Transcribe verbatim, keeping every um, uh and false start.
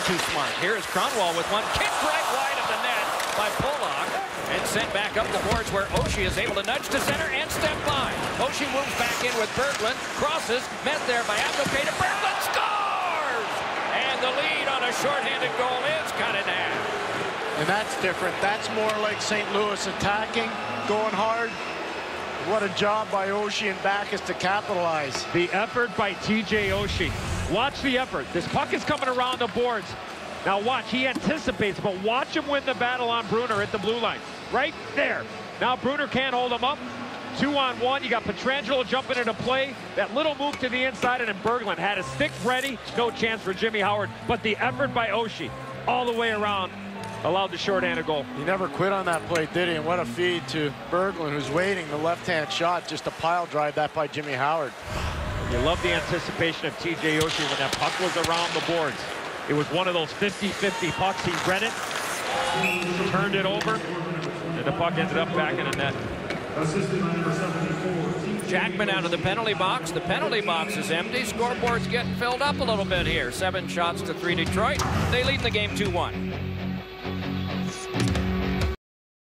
too smart. Here is Kronwall with one kick right wide of the net by Pollock and sent back up the boards where Oshie is able to nudge to center and step by. Oshie moves back in with Berglund, crosses, met there by Abdelkader. Berglund scores! And the lead on a shorthanded goal is cut in half. And that's different. That's more like Saint Louis attacking, going hard. What a job by Oshie and Backes to capitalize. The effort by T J Oshie. Watch the effort. This puck is coming around the boards. Now watch, he anticipates, but watch him win the battle on Brunner at the blue line. Right there. Now Brunner can't hold him up. Two on one. You got Pietrangelo jumping into play. That little move to the inside, and then Berglund had his stick ready. No chance for Jimmy Howard. But the effort by Oshie all the way around allowed the shorthanded goal. He never quit on that play, did he? And what a feed to Berglund, who's waiting. The left-hand shot, just a pile drive that by Jimmy Howard. You love the anticipation of T J Oshie when that puck was around the boards. It was one of those fifty fifty pucks. He read it, turned it over, and the puck ended up back in the net. Jackman out of the penalty box. The penalty box is empty. Scoreboard's getting filled up a little bit here. Seven shots to three Detroit. They lead the game two one.